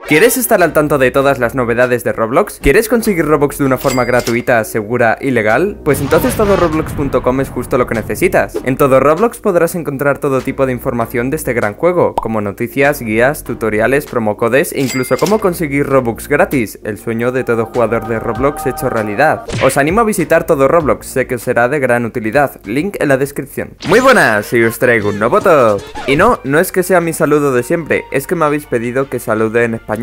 ¿Quieres estar al tanto de todas las novedades de Roblox? ¿Quieres conseguir Robux de una forma gratuita, segura y legal? Pues entonces todoroblox.com es justo lo que necesitas. En Todo Roblox podrás encontrar todo tipo de información de este gran juego, como noticias, guías, tutoriales, promocodes e incluso cómo conseguir Robux gratis, el sueño de todo jugador de Roblox hecho realidad. Os animo a visitar Todo Roblox, sé que os será de gran utilidad, link en la descripción. Muy buenas, y os traigo un nuevo top. Y no es que sea mi saludo de siempre, es que me habéis pedido que salude en español.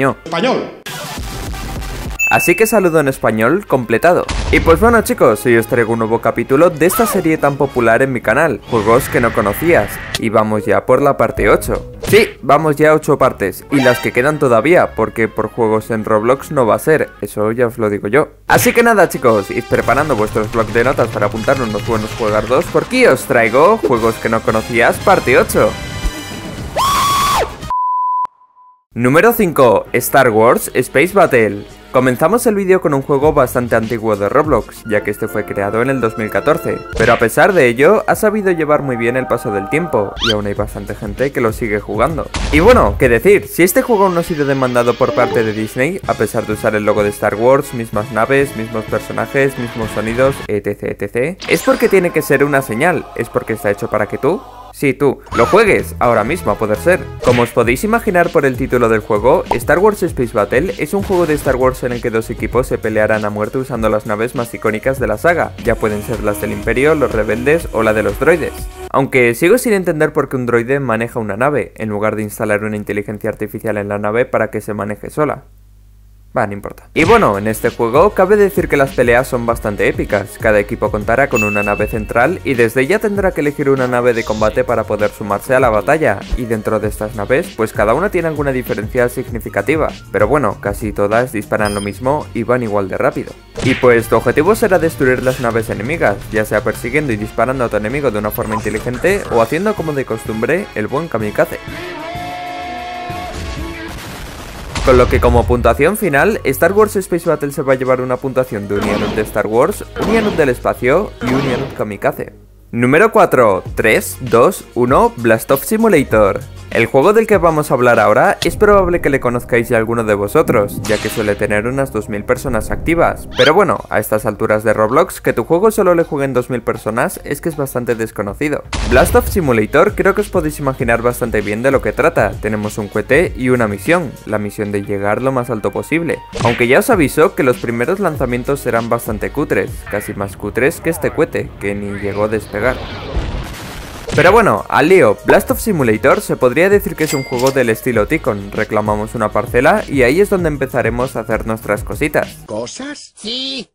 Así que saludo en español completado. Y pues bueno chicos, hoy os traigo un nuevo capítulo de esta serie tan popular en mi canal, juegos que no conocías. Y vamos ya por la parte 8. Sí, vamos ya a 8 partes, y las que quedan todavía, porque por juegos en Roblox no va a ser, eso ya os lo digo yo. Así que nada chicos, id preparando vuestros blocs de notas para apuntar unos buenos juegardos, porque os traigo juegos que no conocías parte 8. Número 5. Star Wars Space Battle. Comenzamos el vídeo con un juego bastante antiguo de Roblox, ya que este fue creado en el 2014, pero a pesar de ello, ha sabido llevar muy bien el paso del tiempo, y aún hay bastante gente que lo sigue jugando. Y bueno, qué decir, si este juego aún no ha sido demandado por parte de Disney, a pesar de usar el logo de Star Wars, mismas naves, mismos personajes, mismos sonidos, etc, es porque tiene que ser una señal, es porque está hecho para que tú, sí, tú, lo juegues, ahora mismo a poder ser. Como os podéis imaginar por el título del juego, Star Wars Space Battle es un juego de Star Wars en el que dos equipos se pelearán a muerte usando las naves más icónicas de la saga, ya pueden ser las del Imperio, los rebeldes o la de los droides. Aunque sigo sin entender por qué un droide maneja una nave, en lugar de instalar una inteligencia artificial en la nave para que se maneje sola. No importa. Y bueno, en este juego cabe decir que las peleas son bastante épicas, cada equipo contará con una nave central y desde ella tendrá que elegir una nave de combate para poder sumarse a la batalla, y dentro de estas naves, pues cada una tiene alguna diferencia significativa, pero bueno, casi todas disparan lo mismo y van igual de rápido. Y pues tu objetivo será destruir las naves enemigas, ya sea persiguiendo y disparando a tu enemigo de una forma inteligente o haciendo como de costumbre el buen kamikaze. Con lo que como puntuación final, Star Wars Space Battle se va a llevar una puntuación de un Yanut de Star Wars, un Yanut del espacio y un Yanut kamikaze. Número 4. 3, 2, 1, Blast Off Simulator. El juego del que vamos a hablar ahora es probable que le conozcáis ya alguno de vosotros, ya que suele tener unas 2000 personas activas, pero bueno, a estas alturas de Roblox, que tu juego solo le jueguen 2000 personas es que es bastante desconocido. Blast Off Simulator creo que os podéis imaginar bastante bien de lo que trata, tenemos un cohete y una misión, la misión de llegar lo más alto posible, aunque ya os aviso que los primeros lanzamientos serán bastante cutres, casi más cutres que este cohete, que ni llegó a despegar. Pero bueno, al lío, Blast Off Simulator se podría decir que es un juego del estilo Ticon, reclamamos una parcela y ahí es donde empezaremos a hacer nuestras cositas. ¿Cosas? Sí.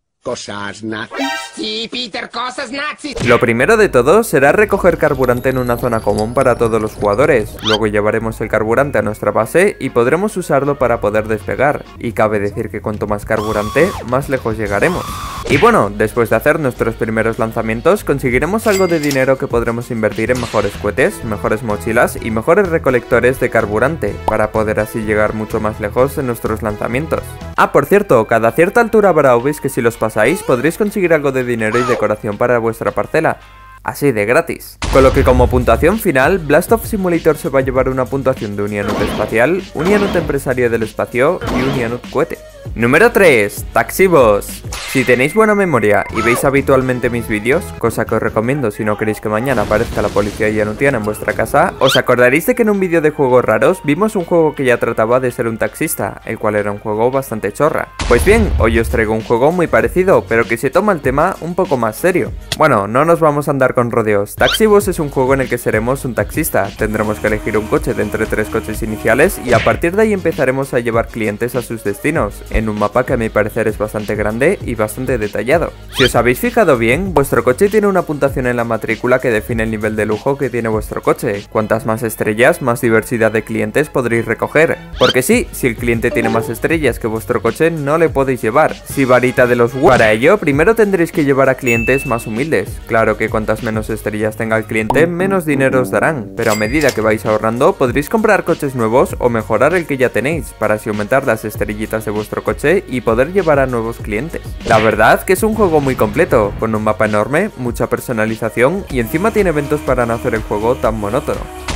¿Cosas nazis? Sí, Peter, cosas nazis. Lo primero de todo será recoger carburante en una zona común para todos los jugadores, luego llevaremos el carburante a nuestra base y podremos usarlo para poder despegar, y cabe decir que cuanto más carburante, más lejos llegaremos. Y bueno, después de hacer nuestros primeros lanzamientos, conseguiremos algo de dinero que podremos invertir en mejores cohetes, mejores mochilas y mejores recolectores de carburante, para poder así llegar mucho más lejos en nuestros lanzamientos. Ah, por cierto, cada cierta altura habrá obis que si los pasáis podréis conseguir algo de dinero y decoración para vuestra parcela, así de gratis. Con lo que como puntuación final, Blast Off Simulator se va a llevar una puntuación de un Yanut espacial, un Yanut empresario del espacio y un Yanut cohete. Número 3. Taxi Boss. Si tenéis buena memoria y veis habitualmente mis vídeos, cosa que os recomiendo si no queréis que mañana aparezca la policía yanutiana en vuestra casa, os acordaréis de que en un vídeo de juegos raros vimos un juego que ya trataba de ser un taxista, el cual era un juego bastante chorra. Pues bien, hoy os traigo un juego muy parecido, pero que se toma el tema un poco más serio. Bueno, no nos vamos a andar con rodeos. Taxi Boss es un juego en el que seremos un taxista, tendremos que elegir un coche de entre 3 coches iniciales y a partir de ahí empezaremos a llevar clientes a sus destinos, en un mapa que a mi parecer es bastante grande y bastante detallado. Si os habéis fijado bien, vuestro coche tiene una puntuación en la matrícula que define el nivel de lujo que tiene vuestro coche. Cuantas más estrellas, más diversidad de clientes podréis recoger. Porque sí, si el cliente tiene más estrellas que vuestro coche, no le podéis llevar. Si varita de los huevos. Para ello, primero tendréis que llevar a clientes más humildes. Claro que cuantas menos estrellas tenga el cliente, menos dinero os darán, pero a medida que vais ahorrando, podréis comprar coches nuevos o mejorar el que ya tenéis, para así aumentar las estrellitas de vuestro coche y poder llevar a nuevos clientes. La verdad que es un juego muy completo, con un mapa enorme, mucha personalización y encima tiene eventos para no hacer el juego tan monótono.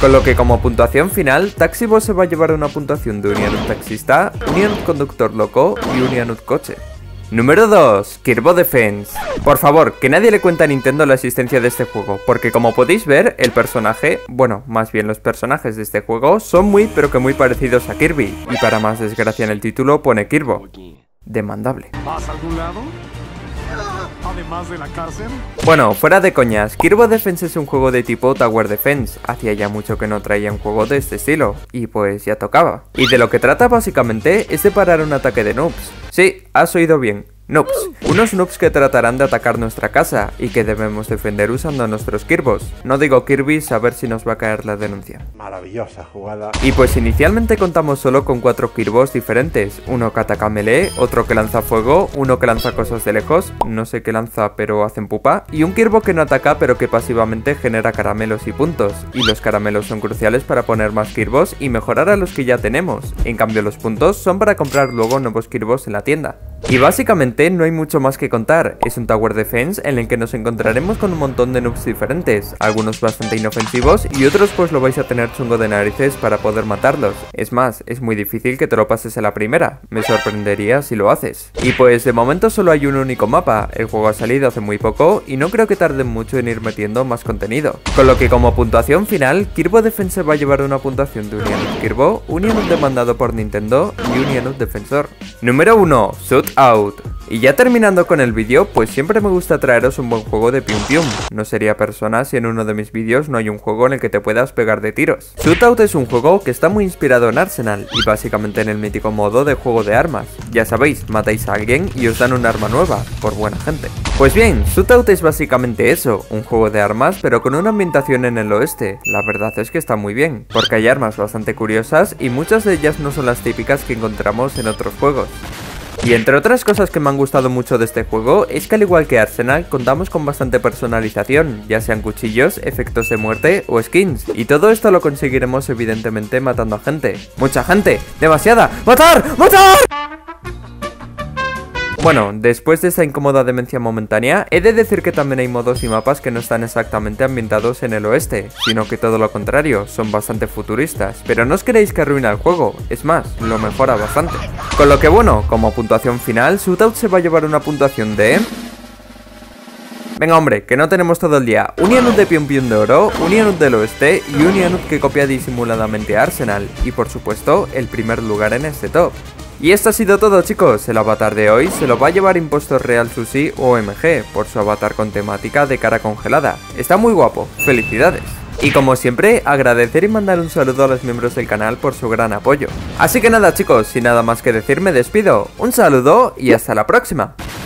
Con lo que como puntuación final, Taxi Boss se va a llevar una puntuación de Unianud Taxista, Unianud Conductor Loco y Unianud Coche. Número 2. Kirby Defense. Por favor, que nadie le cuente a Nintendo la existencia de este juego, porque como podéis ver, el personaje, bueno, más bien los personajes de este juego, son muy pero que muy parecidos a Kirby, y para más desgracia en el título pone Kirby. Demandable. ¿Vas a algún lado? Además de la cárcel. Bueno, fuera de coñas, Kirby Defense es un juego de tipo Tower Defense. Hacía ya mucho que no traía un juego de este estilo, y pues ya tocaba. Y de lo que trata básicamente es de parar un ataque de noobs. Sí, has oído bien. Noobs. Unos noobs que tratarán de atacar nuestra casa y que debemos defender usando nuestros Kirbos. No digo Kirby's, a ver si nos va a caer la denuncia. Maravillosa jugada. Y pues inicialmente contamos solo con 4 Kirbos diferentes. Uno que ataca melee, otro que lanza fuego, uno que lanza cosas de lejos, no sé qué lanza pero hacen pupa, y un Kirbo que no ataca pero que pasivamente genera caramelos y puntos. Y los caramelos son cruciales para poner más Kirbos y mejorar a los que ya tenemos. En cambio los puntos son para comprar luego nuevos Kirbos en la tienda. Y básicamente no hay mucho más que contar, es un Tower Defense en el que nos encontraremos con un montón de noobs diferentes, algunos bastante inofensivos y otros pues lo vais a tener chungo de narices para poder matarlos. Es más, es muy difícil que te lo pases a la primera, me sorprendería si lo haces. Y pues de momento solo hay un único mapa, el juego ha salido hace muy poco y no creo que tarden mucho en ir metiendo más contenido. Con lo que como puntuación final, Kirby Defense va a llevar una puntuación de Unianud Kirby, Unianud demandado por Nintendo y Unianud Defensor. Número 1. Shoot Out. Y ya terminando con el vídeo, pues siempre me gusta traeros un buen juego de Pium Pium. No sería persona si en uno de mis vídeos no hay un juego en el que te puedas pegar de tiros. Shootout es un juego que está muy inspirado en Arsenal y básicamente en el mítico modo de juego de armas. Ya sabéis, matáis a alguien y os dan un arma nueva, por buena gente. Pues bien, Shootout es básicamente eso, un juego de armas pero con una ambientación en el oeste. La verdad es que está muy bien, porque hay armas bastante curiosas y muchas de ellas no son las típicas que encontramos en otros juegos. Y entre otras cosas que me han gustado mucho de este juego es que al igual que Arsenal contamos con bastante personalización, ya sean cuchillos, efectos de muerte o skins, y todo esto lo conseguiremos evidentemente matando a gente. ¡Mucha gente! ¡Demasiada! ¡Matar! ¡Matar! Bueno, después de esta incómoda demencia momentánea, he de decir que también hay modos y mapas que no están exactamente ambientados en el oeste, sino que todo lo contrario, son bastante futuristas, pero no os creéis que arruina el juego, es más, lo mejora bastante. Con lo que bueno, como puntuación final, Shootout se va a llevar una puntuación de... Venga hombre, que no tenemos todo el día. Unianud de Pium Pium de oro, Unianud del oeste y Unianud que copia disimuladamente a Arsenal, y por supuesto, el primer lugar en este top. Y esto ha sido todo chicos, el avatar de hoy se lo va a llevar Impostor Real Sushi OMG por su avatar con temática de cara congelada. Está muy guapo, felicidades. Y como siempre, agradecer y mandar un saludo a los miembros del canal por su gran apoyo. Así que nada chicos, sin nada más que decir me despido, un saludo y hasta la próxima.